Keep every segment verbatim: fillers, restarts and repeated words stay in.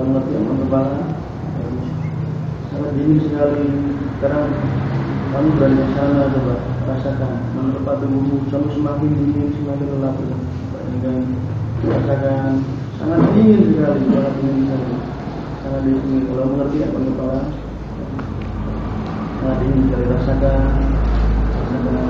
mengerti yang kepala. Sangat dingin sekali. Sekarang kamu berada di sana, coba rasakan. Menerpa tubuhmu, kamu semakin dingin, semakin gelap. Dan rasakan sangat dingin sekali, sangat dingin sekali. Sangat dingin. Kalau mengerti apa kepala, sangat dingin sekali. Rasakan, rasakan.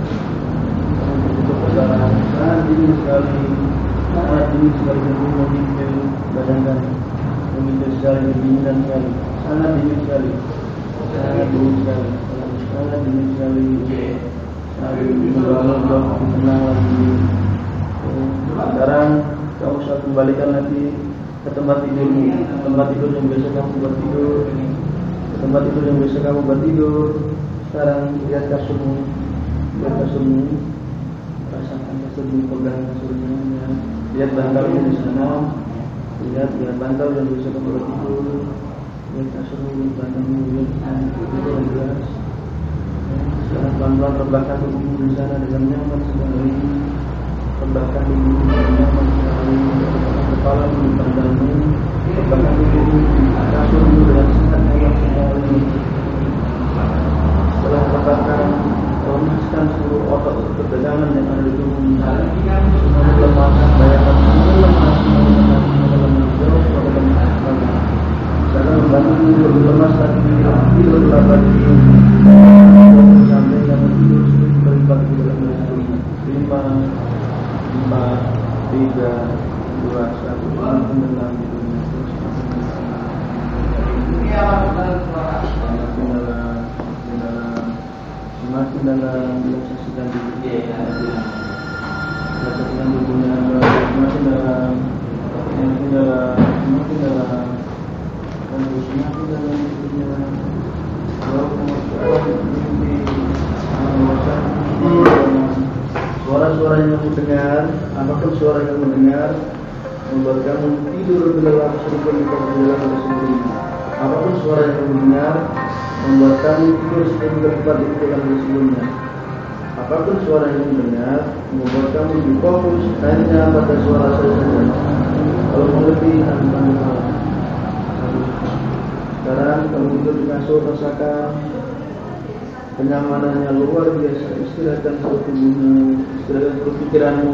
Sangat dingin sekali, sangat dingin sekali. Tubuhmu mengintil, bayangkan mengintil sekali, kedinginan sekali. Sangat dingin sekali, sangat dingin sekali, sangat dingin sekali. Sangat membangun kau tenang lagi. Sekarang kamu harus kembalikan lagi ke tempat tidurmu, tempat tidur yang biasa kamu buat tidur, tempat tidur yang biasa kamu buat tidur. Sekarang lihat kasurmu, lihat kasurmu, rasakan kasurmu, pegang kasurnya. Lihat bantalnya di sana, lihat lihat bantal yang biasa kamu buat tidur. Lihat kasurmu, bantalmu, lihat itu yang jelas. Sekarang pelan-pelan rebahkan tubuhmu di sana dengan nyaman sekali. Rebahkan tubuhmu dengan nyaman sekali. Kepala di bantalmu, rebahkan tubuhmu di kasurmu dengan sangat nyaman sekali. Setelah rebahkan, lemaskan seluruh otot ketegangan yang ada di tubuhmu. Semuanya lemahkan, bayangkan semua lemas, semua lemas, semua lemas, jauh semua lemas. Jangan membantu lebih lemas lagi, tidur gelap lagi. Sampai kamu tidur berlipat di dalam sebelumnya. Lima, empat, tiga, dua, satu. Semakin dalam tidurnya. Semakin dalam, semakin dalam, semakin dalam. Saksikan tidurnya. Saksikan tidurnya. Semakin dalam, semakin dalam, semakin dalam. Semakin dalam tidurnya. Suara-suara yang kamu dengar, apapun suara yang kamu dengar, membuat kamu tidur gelap seperti kamu dalam sebelumnya. Apapun suara yang kamu dengar, membuat kamu tidur seperti tempat di dalam sebelumnya. Apapun suara yang kamu dengar, membuat kamu difokus hanya pada suara saja. Kalau mengerti, akan kamu tahu. Sekarang kamu tidur di kasur, rasakan kenyamanannya luar biasa. Istirahatkan seluruh tubuhmu, istirahatkan seluruh pikiranmu,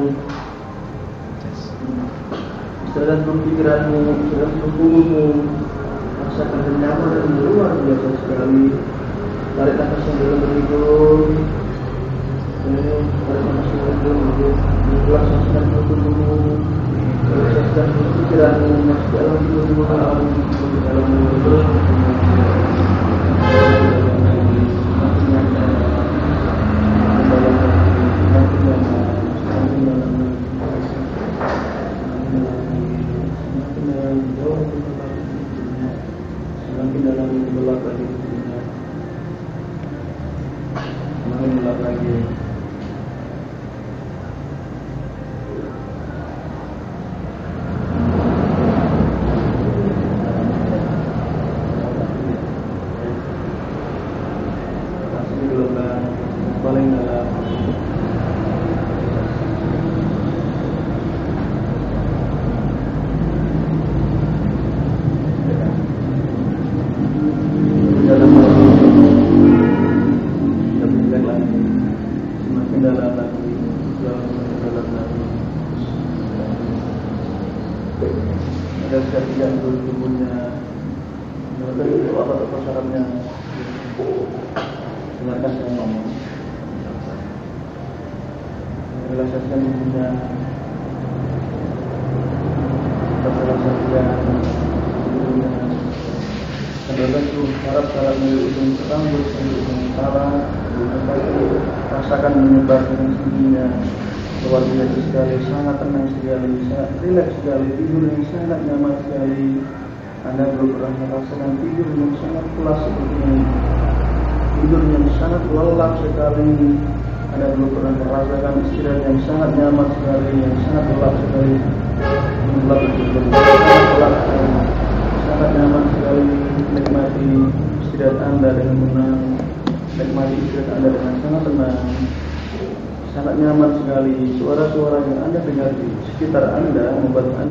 istirahatkan seluruh pikiranmu, istirahatkan seluruh tubuhmu. Rasakan kenyamanan yang luar biasa sekali. Tarik nafas yang dalam bertidur. Tarik nafas yang dalam bertidur. Relaksasikan seluruh tubuhmu, relaksasikan seluruh pikiranmu. Masuk dalam tidurmu, dalam di dalam tidur. Semakin dalam gelap lagi, semakin gelap lagi. Masih gelombang paling dalam. Semakin dalam lagi, jauh dalam lagi. Ada sekali jantung tubuhnya, ada itu apa-apa sarafnya. Dengarkan saya ngomong. Relaksasikan tubuhnya, relaksasikan tubuhnya. Kendalikan tuh saraf-saraf dari ujung rambut sampai ujung kepala. Rasakan menyebar dengan sendirinya. Luar biasa sekali, sangat tenang sekali, sangat rileks sekali, tidur yang sangat nyaman sekali. Anda belum pernah merasakan tidur yang sangat pulas seperti ini. Tidur yang sangat lelap sekali. Anda belum pernah merasakan istirahat yang sangat nyaman sekali, yang sangat lelap sekali. Lelap itu sangat lelap sekali, sangat nyaman sekali. Nikmati istirahat Anda dengan tenang. Nikmati istirahat Anda dengan sangat tenang. Sangat nyaman sekali. Suara-suara yang Anda dengar di sekitar Anda membuat Anda